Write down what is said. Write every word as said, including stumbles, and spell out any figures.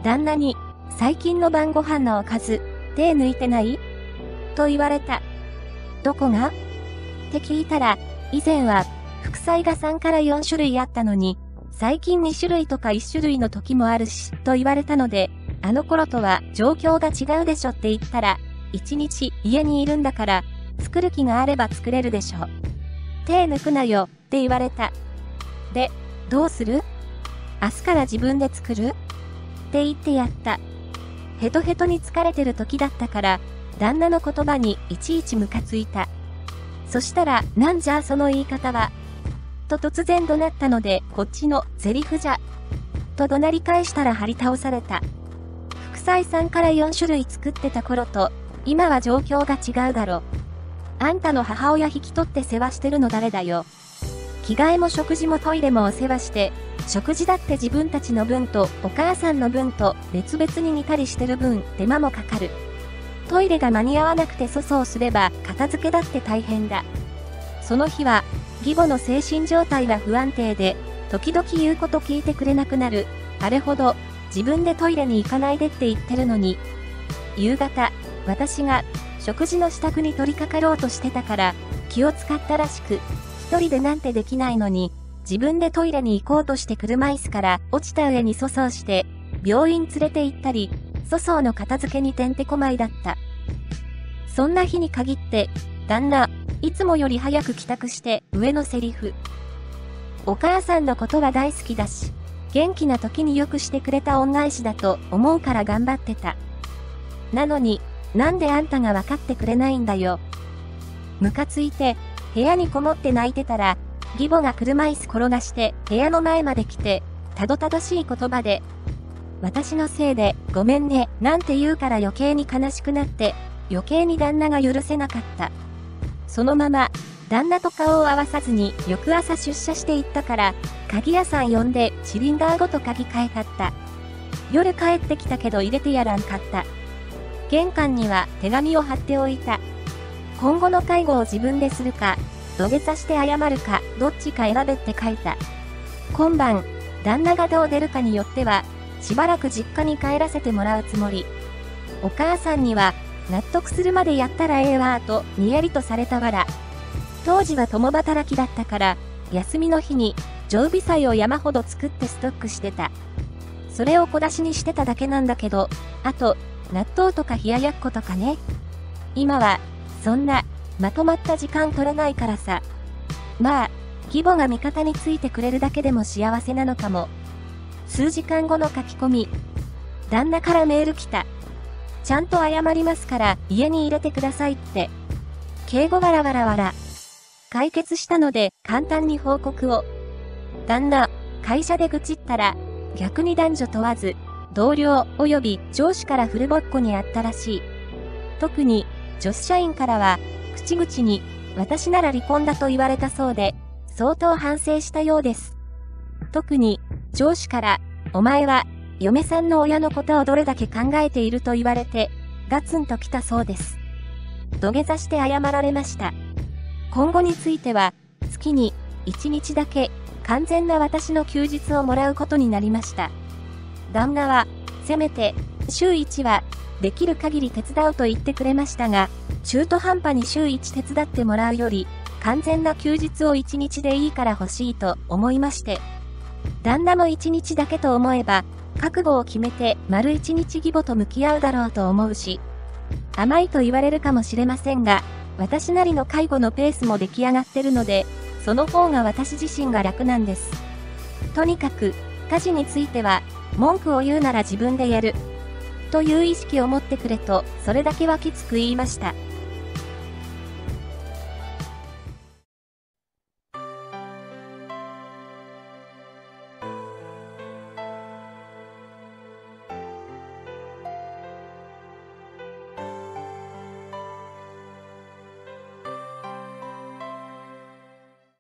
旦那に、最近の晩ご飯のおかず、手抜いてない?と言われた。どこが?って聞いたら、以前は、副菜がさんからよんしゅるいあったのに、最近にしゅるいとかいっしゅるいの時もあるし、と言われたので、あの頃とは状況が違うでしょって言ったら、一日家にいるんだから、作る気があれば作れるでしょ。手抜くなよ、って言われた。で、どうする?明日から自分で作る?って言ってやった。ヘトヘトに疲れてる時だったから、旦那の言葉にいちいちムカついた。そしたら、なんじゃその言い方は。と突然怒鳴ったので、こっちのセリフじゃ。と怒鳴り返したら張り倒された。副菜さんからよんしゅるい作ってた頃と、今は状況が違うだろ。あんたの母親引き取って世話してるの誰だよ。着替えも食事もトイレもお世話して、食事だって自分たちの分とお母さんの分と別々に煮たりしてる分手間もかかる。トイレが間に合わなくて粗相すれば片付けだって大変だ。その日は義母の精神状態が不安定で時々言うこと聞いてくれなくなる。あれほど自分でトイレに行かないでって言ってるのに。夕方、私が食事の支度に取り掛かろうとしてたから気を使ったらしく、一人でなんてできないのに自分でトイレに行こうとして車椅子から落ちた上に粗相して病院連れて行ったり、粗相の片付けにてんてこまいだった。そんな日に限って、旦那、いつもより早く帰宅して上のセリフ。お母さんのことは大好きだし、元気な時によくしてくれた恩返しだと思うから頑張ってた。なのに、なんであんたが分かってくれないんだよ。ムカついて、部屋にこもって泣いてたら、義母が車椅子転がして部屋の前まで来て、たどたどしい言葉で、私のせいでごめんね、なんて言うから余計に悲しくなって、余計に旦那が許せなかった。そのまま、旦那と顔を合わさずに翌朝出社していったから、鍵屋さん呼んでシリンダーごと鍵変えたった。夜帰ってきたけど入れてやらんかった。玄関には手紙を貼っておいた。今後の介護を自分でするか、土下座して謝るか、どっちか選べって書いた。今晩、旦那がどう出るかによっては、しばらく実家に帰らせてもらうつもり。お母さんには、納得するまでやったらええわーと、にやりとされたわら。当時は共働きだったから、休みの日に、常備菜を山ほど作ってストックしてた。それを小出しにしてただけなんだけど、あと、納豆とか冷ややっことかね。今は、そんな、まとまった時間取れないからさ。まあ、義母が味方についてくれるだけでも幸せなのかも。数時間後の書き込み。旦那からメール来た。ちゃんと謝りますから家に入れてくださいって。敬語わらわらわら。解決したので簡単に報告を。旦那、会社で愚痴ったら、逆に男女問わず、同僚及び上司からフルボッコにあったらしい。特に、女子社員からは、口々に、私なら離婚だと言われたそうで、相当反省したようです。特に、上司から、お前は、嫁さんの親のことをどれだけ考えていると言われて、ガツンときたそうです。土下座して謝られました。今後については、月にいちにちだけ、完全な私の休日をもらうことになりました。旦那は、せめて、週いちは、できる限り手伝うと言ってくれましたが、中途半端に週いち手伝ってもらうより、完全な休日をいちにちでいいから欲しいと思いまして。旦那もいちにちだけと思えば、覚悟を決めて丸いちにち義母と向き合うだろうと思うし、甘いと言われるかもしれませんが、私なりの介護のペースも出来上がってるので、その方が私自身が楽なんです。とにかく、家事については、文句を言うなら自分でやる。という意識を持ってくれと、それだけはきつく言いました。